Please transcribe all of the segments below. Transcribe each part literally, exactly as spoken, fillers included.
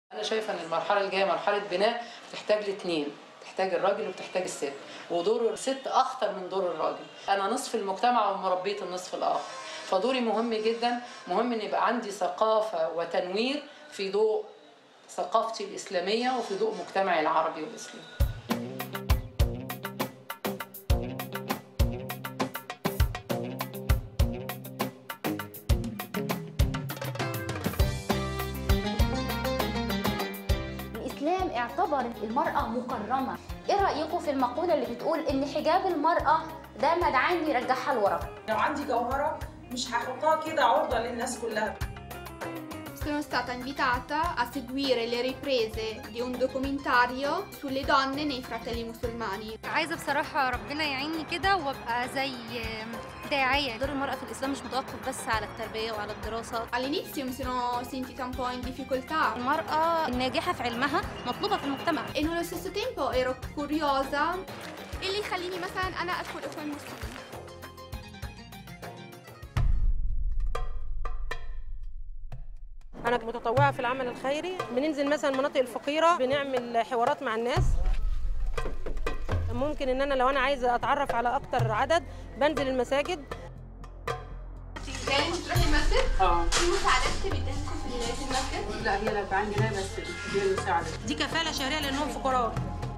أنا شايفة إن المرحلة الجاية مرحلة بناء تحتاج الاثنين، تحتاج الراجل وتحتاج الست، ودور الست أخطر من دور الراجل. أنا نصف المجتمع ومربية النصف الآخر، فدوري مهم جدا، مهم إن يبقى عندي ثقافة وتنوير في ضوء ثقافتي الإسلامية وفي ضوء مجتمعي العربي والإسلامي. الإسلام اعتبر المرأة مكرمة. إيه رأيكم في المقولة اللي بتقول إن حجاب المرأة ده مدعاني يرجعها لورا؟ لو عندي جوهرة مش هحطها كده عرضة للناس كلها. Sono stata invitata a seguire le riprese di un documentario sulle donne nei fratelli musulmani. عايزة بصراحة ربنا يعيني كده وابقى زي داعية. دور المرأة في الإسلام مش متوقف بس على التربية وعلى الدراسة. All'inizio mi sono sentita un po' in difficoltà. المرأة الناجحة في علمها مطلوبة في المجتمع. E nello stesso tempo ero curiosa. اللي يخليني مثلا أنا أدخل إخوان مسلمين. أنا متطوعة في العمل الخيري، بننزل مثلا المناطق الفقيرة بنعمل حوارات مع الناس. ممكن إن أنا لو أنا عايزة أتعرف على أكتر عدد بنزل المساجد. يعني تروحي المسجد؟ اه. في مساعدات بتديكوا في المسجد؟ لا هي الأربعين جنيه بس دي المساعدة. دي كفالة شهرية لأنهم فقراء.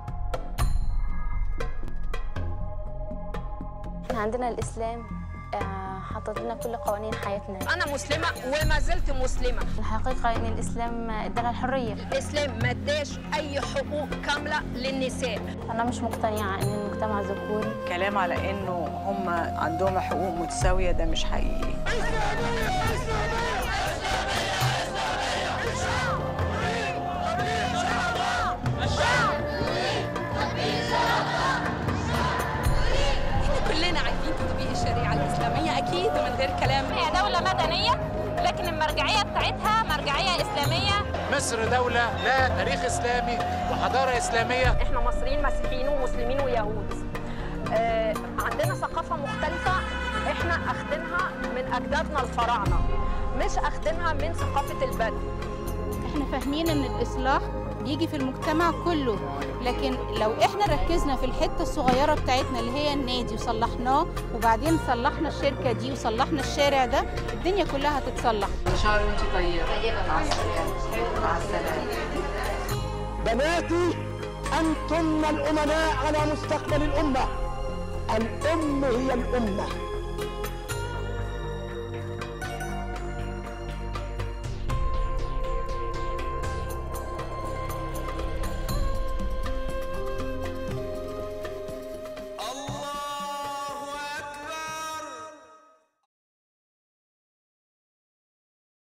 إحنا عندنا الإسلام حطت لنا كل قوانين حياتنا. أنا مسلمة وما زلت مسلمة. الحقيقة إن الإسلام ادانا الحرية. الإسلام ما اداش أي حقوق كاملة للنساء. أنا مش مقتنعة إن المجتمع ذكوري. كلام على إنه هم عندهم حقوق متساوية ده مش حقيقي. كلنا عايزين تطبيق الشريعة الإسلامية أكيد من غير كلام. هي دولة مدنية لكن المرجعية بتاعتها مرجعية إسلامية. مصر دولة لها تاريخ إسلامي وحضارة إسلامية. إحنا مصريين مسيحيين ومسلمين ويهود. آه عندنا ثقافة مختلفة إحنا أخدينها من أجدادنا الفراعنة، مش أخدينها من ثقافة البدو. إحنا فاهمين إن الإصلاح بيجي في المجتمع كله، لكن لو احنا ركزنا في الحته الصغيره بتاعتنا اللي هي النادي وصلحناه وبعدين صلحنا الشركه دي وصلحنا الشارع ده، الدنيا كلها هتتصلح. ان شاء الله وانت طيبه. طيبه مع السلامه. مع السلامه. بناتي انتن الامناء على مستقبل الامه. الام هي الامه.